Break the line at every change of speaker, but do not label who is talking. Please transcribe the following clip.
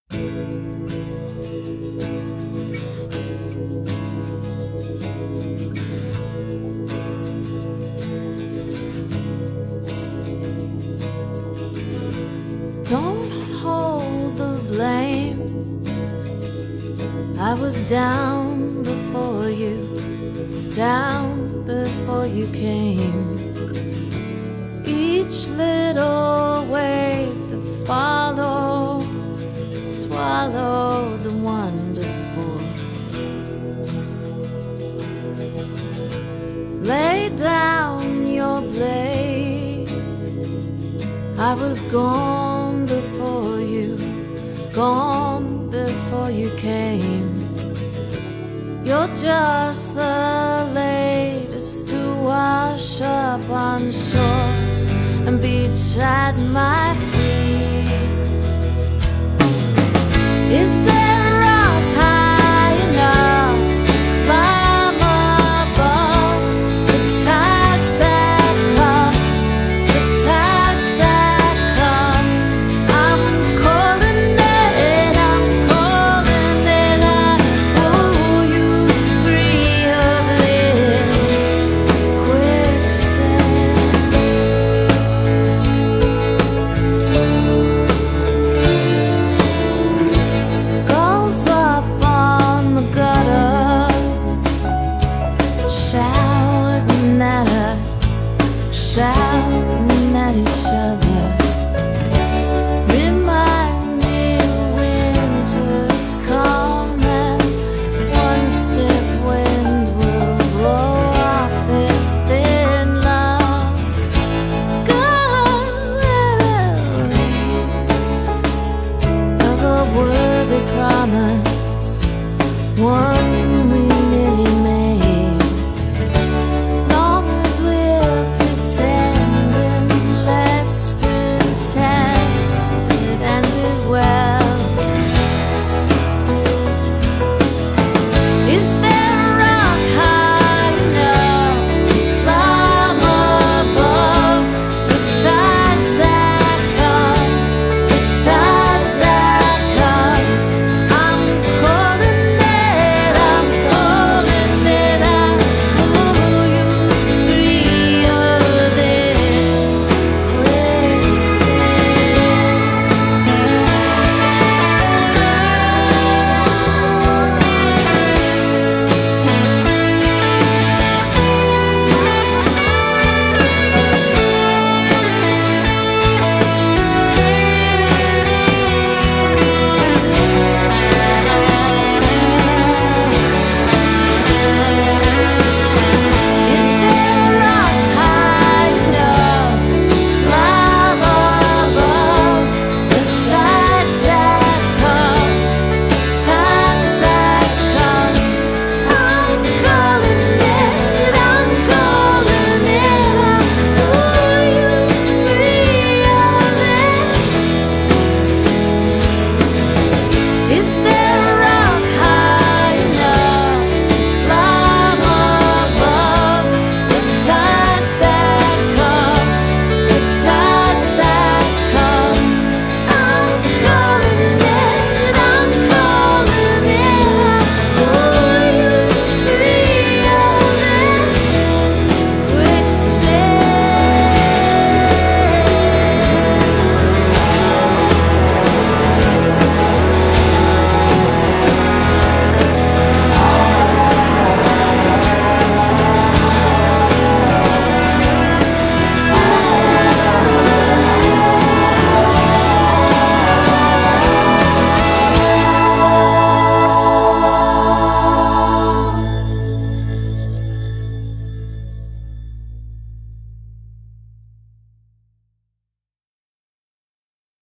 Don't hold the blame. I was down before you, down before you came. Each little wave that followed swallowed the one before. Lay down your blade. I was gone before you, gone before you came. You're just the latest to wash up on shore and beach at my feet. Is there a rock high enough to climb above the tides that come, the tides that come? I'm calling it, I'm calling it. I owe you free of this quicksand. Gulls up on the gutter, shouting at us, shouting at each other. Remind me winter's coming. One stiff wind will blow off this thin love. Go east of a worthy promise. One